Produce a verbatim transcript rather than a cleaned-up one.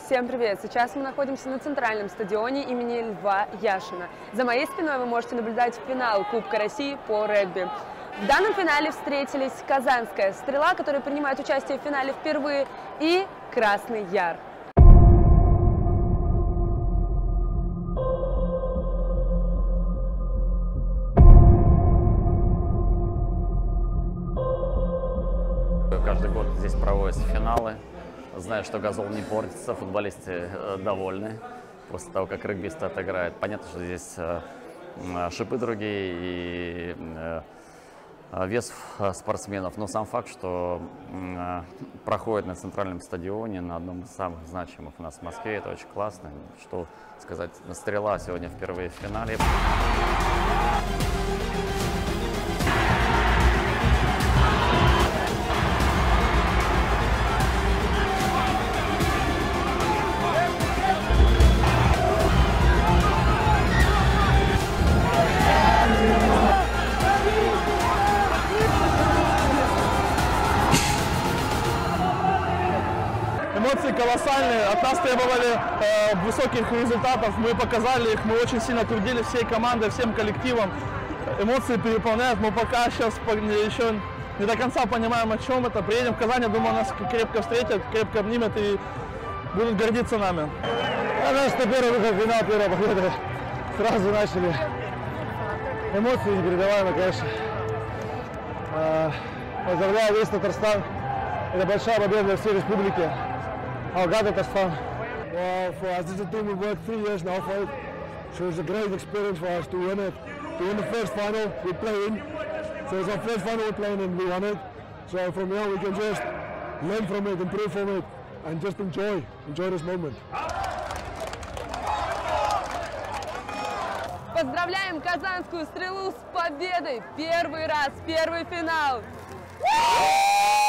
Всем привет! Сейчас мы находимся на центральном стадионе имени Льва Яшина. За моей спиной вы можете наблюдать финал Кубка России по регби. В данном финале встретились Казанская «Стрела», которая принимает участие в финале впервые, и Красный Яр. Каждый год здесь проводятся финалы. Знаю, что газон не портится, футболисты довольны после того, как регбисты отыграют. Понятно, что здесь шипы другие и вес спортсменов, но сам факт, что проходит на центральном стадионе, на одном из самых значимых у нас в Москве, это очень классно. Что сказать, «Стрела» сегодня впервые в финале. Эмоции колоссальные, от нас требовали э, высоких результатов, мы показали их, мы очень сильно трудились всей командой, всем коллективом. Эмоции переполняют, мы пока сейчас еще не до конца понимаем, о чем это. Приедем в Казань, думаю, нас крепко встретят, крепко обнимут и будут гордиться нами. А наш первый выход в финал, первая победа. Сразу начали. Эмоции непередаваемые, конечно. Поздравляю весь Татарстан. Это большая победа для всей республики. Алга, Татарстан. Well, for us as a team, we've worked three years now for it. So it's a great experience for us to win it. To win the first final, we play in. So it's our first final we're playing in, we won it. So from here we can just learn from it, improve from it, and just enjoy, enjoy this moment. Поздравляем Казанскую «Стрелу» с победой! Первый раз, первый финал!